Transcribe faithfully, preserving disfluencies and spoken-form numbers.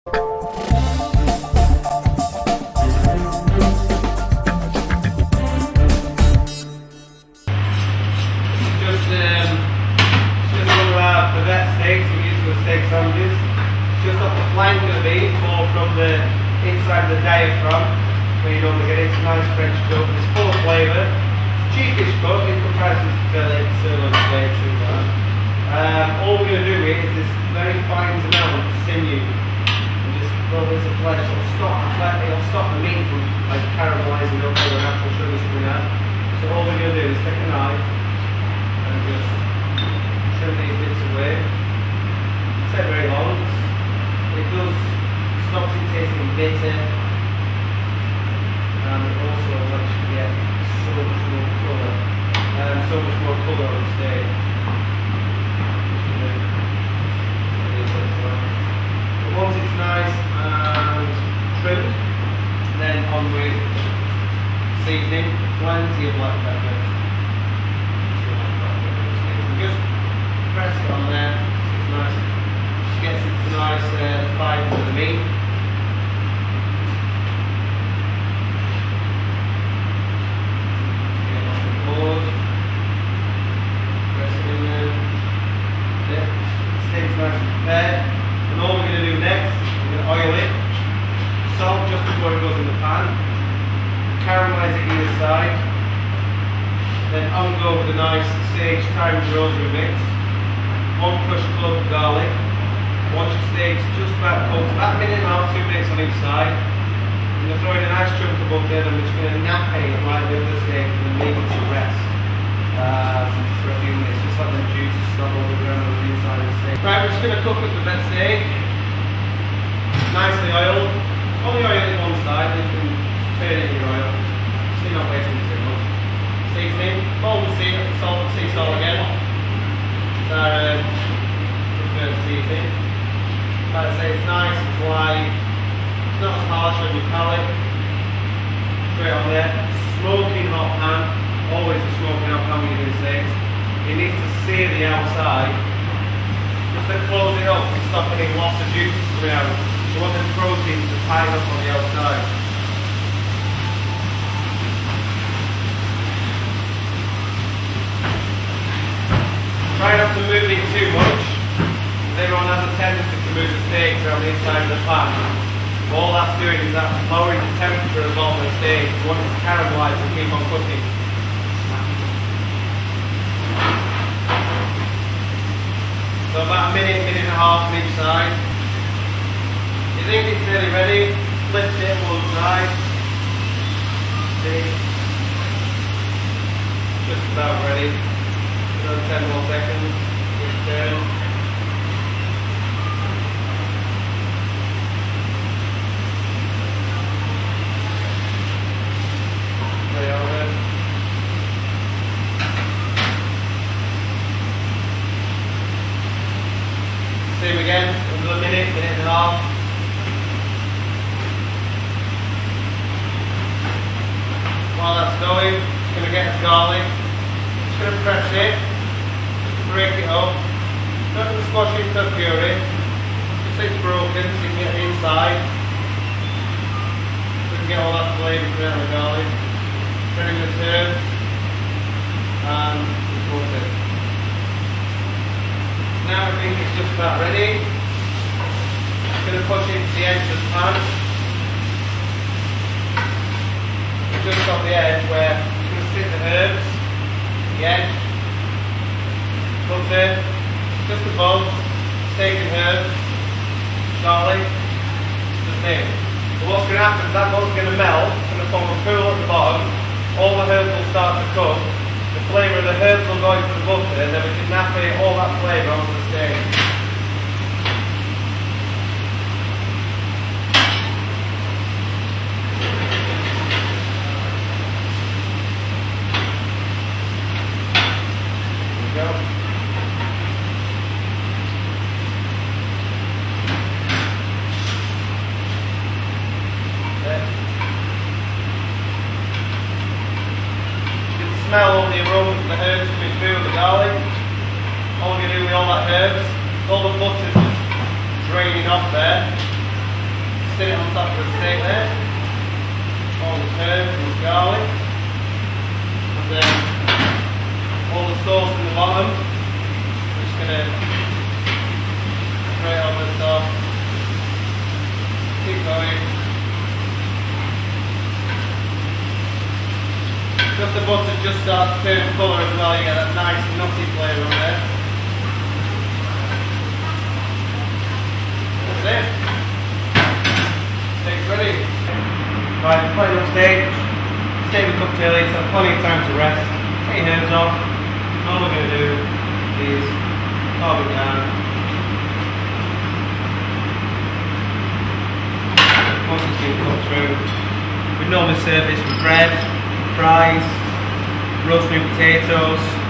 Just, um, just one of our Bavette Steaks we use for steak sandwiches. Just off the flank of the beef, or from the inside of the diaphragm, where you normally get it. It's a nice French cut. It's full of flavour. Cheapish cut in comparison to fillet, sirloin steak, things like that. Um, all we're going to do here is this very fine amount of sinew. And just little bits of flesh. It'll stop the flesh, it'll stop the meat from like caramelising up or natural sugars coming out. So all we're going to do is take a knife and just trim these bits away. It's not very long. It does stops it tasting bitter, and it also lets you get so much more colour, and so much more colour on the steak. But once it's nice and trimmed, then on with seasoning, plenty of black pepper. Just press it on there. It's nice. Gets it to nice uh, fibres of the meat. Get it off the board. Press it in there. Yeah. Steak's nice and prepared. And all we're going to do next, we're going to oil it. Salt just before it goes in the pan. Caramelise it either side. Then on go with a nice sage, thyme and rosemary mix. One crushed clove of garlic. Watch the steaks just about cooked, about a minute and a half, two minutes on each side. I'm going to throw in a nice chunk of butter, and I'm just going to nappy it like the other steak and leave it to rest uh, for a few minutes, just let the juice stop all the ground on the inside of the steak. Right, we're just going to cook this Bavette steak. Nicely oiled. Only oil it one side, then you can turn it in your oil, so you're not wasting too much. Seasoning, golden sea salt, sea salt again. It's our uh, preferred seasoning. Like I say, it's nice, it's light, it's not as harsh on your palate. Straight on there. Smoking hot pan, always a smoking hot pan when you're doing steaks. It needs to sear the outside. Just then close it up to stop any loss of juice coming out. You want the protein to tighten up on the outside. Try not to move it too much. Everyone has a tendency to move the steaks around the inside of the pan. All that's doing is that lowering the temperature of the bottom of the steak. You want it to caramelise and keep on cooking. So about a minute, minute and a half on each side. You think it's nearly ready, lift it one side. See? Just about ready. Another ten more seconds. Just turn. Same again, another minute, minute and a half. While that's going, it's going to get its garlic. Just going to press it, just to break it up. Not going to squash it into a puree. Just so it's broken so you can get the inside. So you can get all that flavour from out of the garlic. Turning the herbs and butter. Now I think it's just about ready. I'm going to push it to the edge of the pan. Just off the edge where I'm going to stick the herbs, the edge, butter, just above, steak and herbs, garlic, just it. But what's going to happen is that butter's going to melt, it's going to form a pool at the bottom, all the herbs will start to cook. The flavour of the herbs will go into the butter, and then we can nappy all that flavour onto the steak. There we go. There. Smell all the aromas of the herbs coming through with the garlic. All we're going to do with all that herbs, all the butter's just draining off there. on top of the steak there. All the herbs and the garlic. And then all the sauce in the bottom. I'm just going to spray it over the top. Keep going. Just the butter just starts to turn colour as well, you get that nice nutty flavour on there. That's it. Steak's ready. Right, plain up steak. Steak we cooked early, so plenty of time to rest. Take your hands off. All we're going to do is carve it down. Once it's been cooked through, we normally serve this with bread, fries, rosemary potatoes,